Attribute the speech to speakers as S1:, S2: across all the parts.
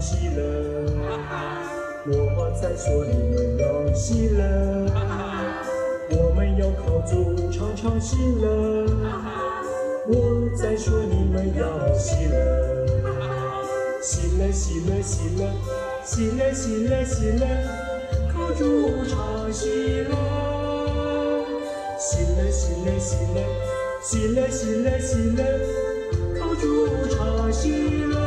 S1: 喜乐。我在说你们要喜乐，我们要靠主常常喜乐。我在说你们要喜乐，喜乐喜乐喜乐喜乐喜乐喜乐，靠主常喜乐。喜乐喜乐喜乐喜乐喜乐喜乐，靠主常喜乐。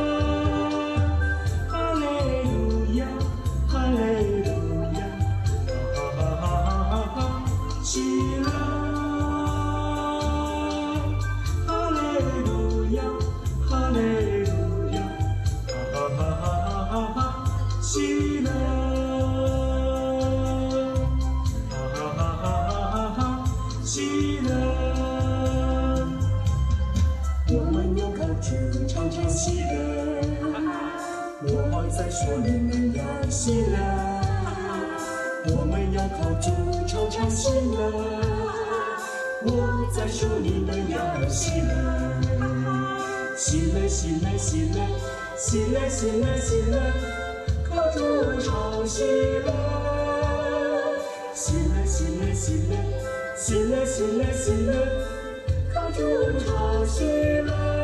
S1: 哈利路亚，哈利路亚，哈哈哈哈哈哈，喜乐。哈利路亚，哈利路亚，哈哈哈哈哈哈，喜乐。喜乐，我们要靠主常常喜乐。我在说你们要喜乐，我们要靠主常常喜乐。我在说你们要喜乐，喜乐喜乐喜乐喜乐喜乐喜乐，靠主常喜乐。喜乐喜乐喜乐。喜乐喜乐喜乐，靠主常喜乐。